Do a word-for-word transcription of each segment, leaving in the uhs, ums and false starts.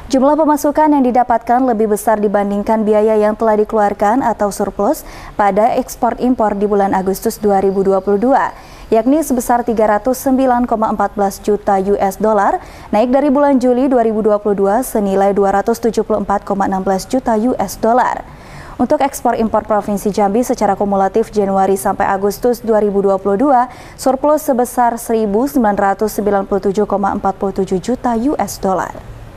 Jumlah pemasukan yang didapatkan lebih besar dibandingkan biaya yang telah dikeluarkan atau surplus pada ekspor impor di bulan Agustus dua ribu dua puluh dua, yakni sebesar tiga ratus sembilan koma empat belas juta U S dollar, naik dari bulan Juli dua ribu dua puluh dua senilai dua ratus tujuh puluh empat koma enam belas juta U S dollar. Untuk ekspor impor Provinsi Jambi secara kumulatif Januari sampai Agustus dua ribu dua puluh dua, surplus sebesar seribu sembilan ratus sembilan puluh tujuh koma empat puluh tujuh juta U S dollar.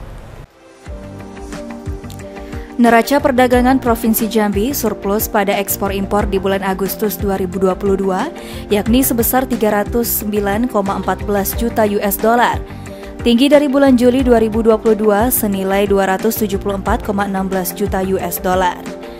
Neraca perdagangan Provinsi Jambi surplus pada ekspor impor di bulan Agustus dua ribu dua puluh dua, yakni sebesar tiga ratus sembilan koma empat belas juta U S dollar. Tinggi dari bulan Juli dua ribu dua puluh dua senilai dua ratus tujuh puluh empat koma enam belas juta U S dollar.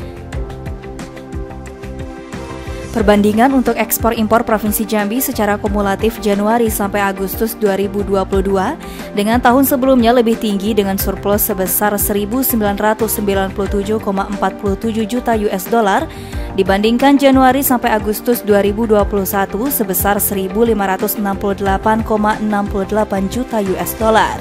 Perbandingan untuk ekspor impor Provinsi Jambi secara kumulatif Januari sampai Agustus dua ribu dua puluh dua dengan tahun sebelumnya lebih tinggi dengan surplus sebesar seribu sembilan ratus sembilan puluh tujuh koma empat puluh tujuh juta U S dollar dibandingkan Januari sampai Agustus dua ribu dua puluh satu sebesar seribu lima ratus enam puluh delapan koma enam puluh delapan juta U S dollar.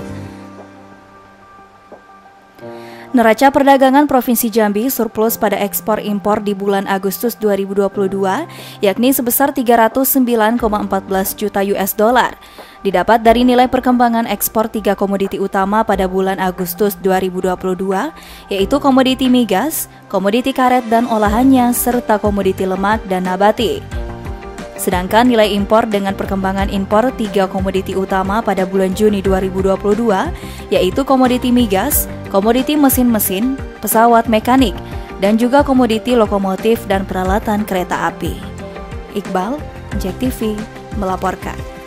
Neraca perdagangan Provinsi Jambi surplus pada ekspor impor di bulan Agustus dua ribu dua puluh dua, yakni sebesar tiga ratus sembilan koma empat belas juta U S dollar, didapat dari nilai perkembangan ekspor tiga komoditi utama pada bulan Agustus dua ribu dua puluh dua, yaitu komoditi migas, komoditi karet dan olahannya, serta komoditi lemak dan nabati. Sedangkan nilai impor dengan perkembangan impor tiga komoditi utama pada bulan Juni dua ribu dua puluh dua, yaitu komoditi migas, komoditi mesin-mesin, pesawat mekanik, dan juga komoditi lokomotif dan peralatan kereta api. Iqbal, Jack T V, melaporkan.